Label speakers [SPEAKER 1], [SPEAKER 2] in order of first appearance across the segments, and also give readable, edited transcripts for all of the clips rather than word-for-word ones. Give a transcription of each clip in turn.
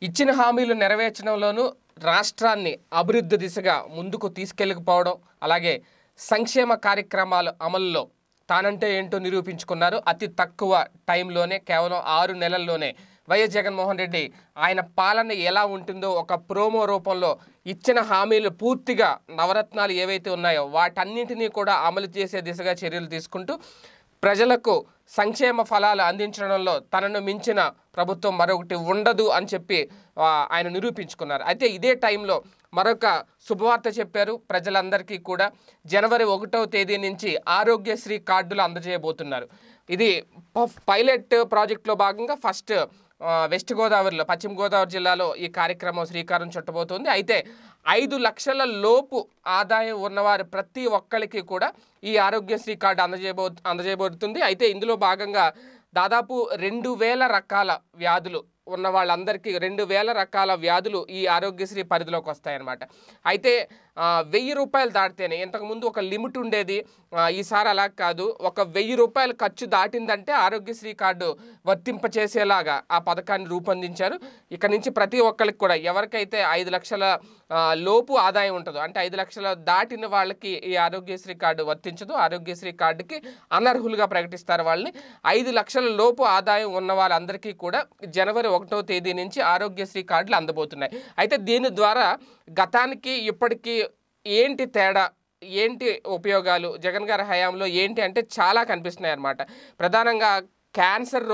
[SPEAKER 1] ఇచ్చిన హామీలు నెరవేర్చడంలోనూ రాష్ట్రాన్ని అభివృద్ధి దిశగా ముందుకు తీసుకెళ్ళకపోవడం, అలాగే సంక్షేమ కార్యక్రమాల అమలులో తానంటే ఏంటో నిరూపించుకున్నారు. అతి తక్కువ టైంలోనే, కేవలం 6 నెలల్లోనే వైఎస్ జగన్మోహన్ రెడ్డి ఆయన పాలన ఎలా ఉంటుందో ఒక ప్రోమో రూపంలో ఇచ్చిన హామీలు పూర్తిగా నవరత్నాలు ఏవైతే ఉన్నాయో వాటన్నింటినీ కూడా అమలు చేసే దిశగా చర్యలు తీసుకుంటూ ప్రజలకు సంక్షేమ ఫలాలు అందించడంలో తనను మించిన ప్రభుత్వం మరొకటి ఉండదు అని చెప్పి ఆయన నిరూపించుకున్నారు. అయితే ఇదే టైంలో మరొక శుభవార్త చెప్పారు ప్రజలందరికీ కూడా. జనవరి 1వ తేదీ నుంచి ఆరోగ్యశ్రీ కార్డులు అందజేయబోతున్నారు. ఇది పైలట్ ప్రాజెక్టులో భాగంగా ఫస్ట్ వెస్ట్ గోదావరిలో, పశ్చిమ గోదావరి జిల్లాలో ఈ కార్యక్రమం శ్రీకారం చుట్టబోతోంది. అయితే 5 లక్షల లోపు ఆదాయం ఉన్నవారు ప్రతి ఒక్కరికి కూడా ఈ ఆరోగ్యశ్రీ కార్డు అందజేయబోతుంది. అయితే ఇందులో భాగంగా దాదాపు 2000 రకాల వ్యాధులు ఉన్న వాళ్ళందరికీ 2000 రకాల వ్యాధులు ఈ ఆరోగ్యశ్రీ పరిధిలోకి వస్తాయన్నమాట. అయితే 1000 రూపాయలు దాటితేనే, ఇంతకుముందు ఒక లిమిట్ ఉండేది, ఈసారి అలా కాదు. ఒక 1000 రూపాయలు ఖర్చు దాటిందంటే ఆరోగ్యశ్రీ కార్డు వర్తింపచేసేలాగా ఆ పథకాన్ని రూపొందించారు. ఇక నుంచి ప్రతి ఒక్కరికి కూడా ఎవరికైతే 5 లక్షల లోపు ఆదాయం ఉంటుందో, అంటే 5 లక్షల దాటిన వాళ్ళకి ఈ ఆరోగ్యశ్రీ కార్డు వర్తించదు. ఆరోగ్యశ్రీ కార్డుకి అనర్హులుగా ప్రకటిస్తారు వాళ్ళని. 5 లక్షల లోపు ఆదాయం ఉన్న వాళ్ళందరికీ కూడా జనవరి 1వ తేదీ నుంచి ఆరోగ్యశ్రీ కార్డులు అందబోతున్నాయి. అయితే దీని ద్వారా గతానికి ఇప్పటికీ ఏంటి తేడా, ఏంటి ఉపయోగాలు, జగన్ గారి హయాంలో ఏంటి అంటే చాలా కనిపిస్తున్నాయి అన్నమాట. ప్రధానంగా క్యాన్సర్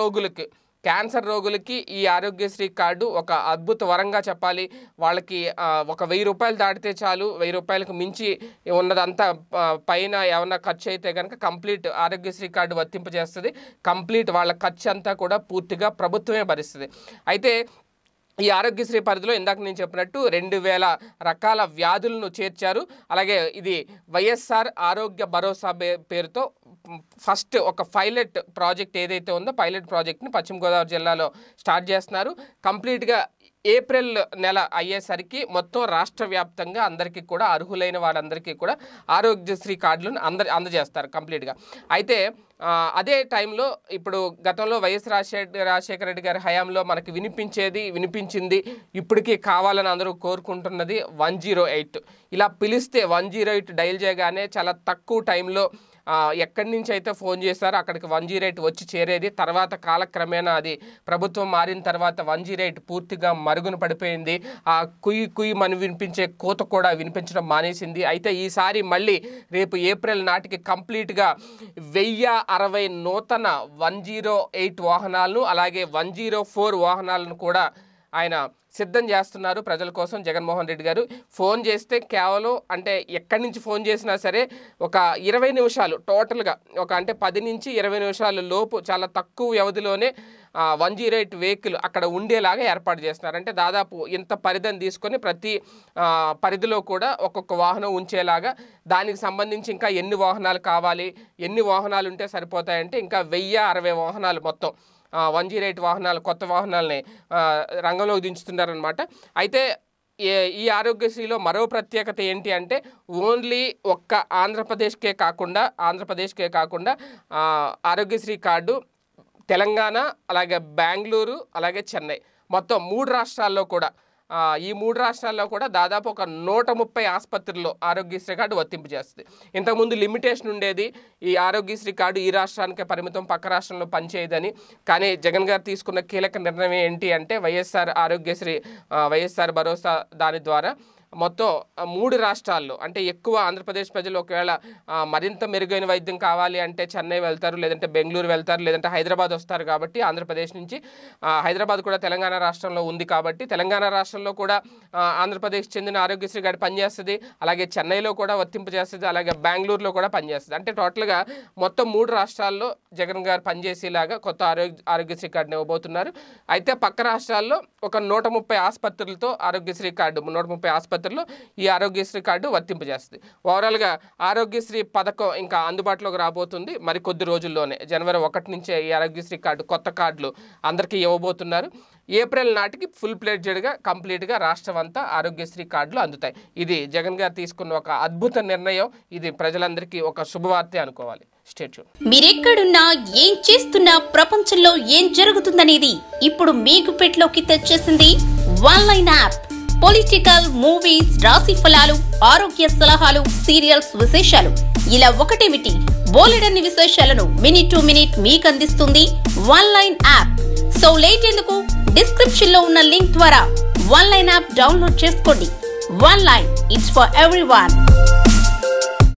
[SPEAKER 1] రోగులకి ఈ ఆరోగ్యశ్రీ కార్డు ఒక అద్భుత వరంగా చెప్పాలి. వాళ్ళకి ఒక 1000 రూపాయలు దాటితే చాలు, 1000 రూపాయలకు మించి ఉన్నదంతా పైన ఏమన్నా ఖర్చు అయితే కనుక కంప్లీట్ ఆరోగ్యశ్రీ కార్డు వర్తింపజేస్తుంది. కంప్లీట్ వాళ్ళ ఖర్చు అంతా కూడా పూర్తిగా ప్రభుత్వమే భరిస్తుంది. అయితే ఈ ఆరోగ్యశ్రీ పరిధిలో ఇందాక నేను చెప్పినట్టు 2000 రకాల వ్యాధులను చేర్చారు. అలాగే ఇది వైఎస్ఆర్ ఆరోగ్య భరోసా పేరుతో ఫస్ట్ ఒక పైలట్ ప్రాజెక్ట్ ఏదైతే ఉందో పైలట్ ప్రాజెక్ట్ని పశ్చిమ గోదావరి జిల్లాలో స్టార్ట్ చేస్తున్నారు. కంప్లీట్గా ఏప్రిల్ నెల అయ్యేసరికి మొత్తం రాష్ట్ర వ్యాప్తంగా అందరికీ కూడా అర్హులైన వాళ్ళందరికీ కూడా ఆరోగ్యశ్రీ కార్డులను అందజేస్తారు కంప్లీట్గా. అయితే అదే టైంలో ఇప్పుడు గతంలో వైఎస్ రాజశేఖర రెడ్డి గారి హయాంలో మనకి వినిపించింది, ఇప్పటికీ కావాలని అందరూ కోరుకుంటున్నది 108. ఇలా పిలిస్తే 108 డయల్ చేయగానే చాలా తక్కువ టైంలో ఎక్కడి నుంచి అయితే ఫోన్ చేశారో అక్కడికి 108 వచ్చి చేరేది. తర్వాత కాలక్రమేణా అది ప్రభుత్వం మారిన తర్వాత 108 పూర్తిగా మరుగున పడిపోయింది. ఆ కుయ్యి మని వినిపించే కోత కూడా వినిపించడం మానేసింది. అయితే ఈసారి మళ్ళీ రేపు ఏప్రిల్ నాటికి కంప్లీట్గా 1060 నూతన 108 వాహనాలను, అలాగే 104 వాహనాలను కూడా ఆయన సిద్ధం చేస్తున్నారు ప్రజల కోసం. జగన్మోహన్ రెడ్డి గారు ఫోన్ చేస్తే కేవలం, అంటే ఎక్కడి నుంచి ఫోన్ చేసినా సరే ఒక 20 నిమిషాలు టోటల్గా, అంటే 10 నుంచి 20 నిమిషాల లోపు చాలా తక్కువ వ్యవధిలోనే 108 వెహికల్ అక్కడ ఉండేలాగా ఏర్పాటు చేస్తున్నారు. అంటే దాదాపు ఇంత పరిధిని తీసుకొని ప్రతి పరిధిలో కూడా ఒక్కొక్క వాహనం ఉంచేలాగా, దానికి సంబంధించి ఇంకా ఎన్ని వాహనాలు కావాలి, ఎన్ని వాహనాలు ఉంటే సరిపోతాయంటే ఇంకా 1060 వాహనాలు మొత్తం 108 వాహనాలు, కొత్త వాహనాలని రంగంలోకి దించుతున్నారనమాట. అయితే ఈ ఆరోగ్యశ్రీలో మరో ప్రత్యేకత ఏంటి అంటే ఓన్లీ ఒక్క ఆంధ్రప్రదేశ్కే కాకుండా ఆరోగ్యశ్రీ కార్డు తెలంగాణ, అలాగే బెంగళూరు, అలాగే చెన్నై, మొత్తం 3 రాష్ట్రాల్లో కూడా, ఈ 3 రాష్ట్రాల్లో కూడా దాదాపు ఒక 130 ఆసుపత్రుల్లో ఆరోగ్యశ్రీ కార్డు వర్తింపు చేస్తుంది. ఇంతకుముందు లిమిటేషన్ ఉండేది, ఈ ఆరోగ్యశ్రీ కార్డు ఈ రాష్ట్రానికే పరిమితం, పక్క రాష్ట్రంలో పనిచేయదని. కానీ జగన్ గారు తీసుకున్న కీలక నిర్ణయం ఏంటి అంటే వైఎస్ఆర్ భరోసా దాని ద్వారా మొత్తం 3 రాష్ట్రాల్లో, అంటే ఎక్కువ ఆంధ్రప్రదేశ్ ప్రజలు ఒకవేళ మరింత మెరుగైన వైద్యం కావాలి అంటే చెన్నై వెళ్తారు, లేదంటే బెంగళూరు వెళ్తారు, లేదంటే హైదరాబాద్ వస్తారు. కాబట్టి ఆంధ్రప్రదేశ్ నుంచి హైదరాబాద్ కూడా తెలంగాణ రాష్ట్రంలో ఉంది కాబట్టి తెలంగాణ రాష్ట్రంలో కూడా ఆంధ్రప్రదేశ్ చెందిన ఆరోగ్యశ్రీ కార్డు పనిచేస్తుంది, అలాగే చెన్నైలో కూడా వర్తింపు చేస్తుంది, అలాగే బెంగళూరులో కూడా పనిచేస్తుంది. అంటే టోటల్గా మొత్తం 3 రాష్ట్రాల్లో జగన్ గారు పనిచేసేలాగా కొత్త ఆరోగ్యశ్రీ కార్డుని ఇవ్వబోతున్నారు. అయితే పక్క రాష్ట్రాల్లో ఒక 130 ఆసుపత్రులతో ఆరోగ్యశ్రీ కార్డు, 130 ఆసుపత్రుల్లో ఈ ఆరోగ్యశ్రీ కార్డు వర్తింపజేస్తుంది. ఓవరాల్గా ఆరోగ్యశ్రీ పథకం ఇంకా అందుబాటులోకి రాబోతుంది మరికొద్ది రోజుల్లోనే. జనవరి 1 నుంచే ఈ ఆరోగ్యశ్రీ కార్డు, కొత్త కార్డులు అందరికీ ఇవ్వబోతున్నారు. ఏప్రిల్ నాటికి ఫుల్ ప్లేడ్జెడ్గా కంప్లీట్గా రాష్ట్రం అంతా ఆరోగ్యశ్రీ కార్డులు అందుతాయి. ఇది జగన్ గారు తీసుకున్న ఒక అద్భుత నిర్ణయం. ఇది ప్రజలందరికీ ఒక శుభవార్తే అనుకోవాలి. Stay tune.
[SPEAKER 2] మీరెక్కడున్నా, ఏం చేస్తున్నా, ప్రపంచంలో ఏం జరుగుతుందనేది ఇప్పుడు మీకు పెట్లోకి తెచ్చేసింది one line app. Political, movies, రాశి ఫలాలు, ఆరోగ్య సలహాలు, సీరియల్స్ విశేషాలు ఇలా ఒకటేమిటి బోలెడన్ని విశేషాలను మినిట్ టు మినిట్ మీకు అందిస్తుంది one line app. So late ఎందుకు, డిస్క్రిప్షన్ లో ఉన్న లింక్ ద్వారా వన్ లైన్ యాప్ డౌన్లోడ్ చేసుకోండి. One line, it's for everyone.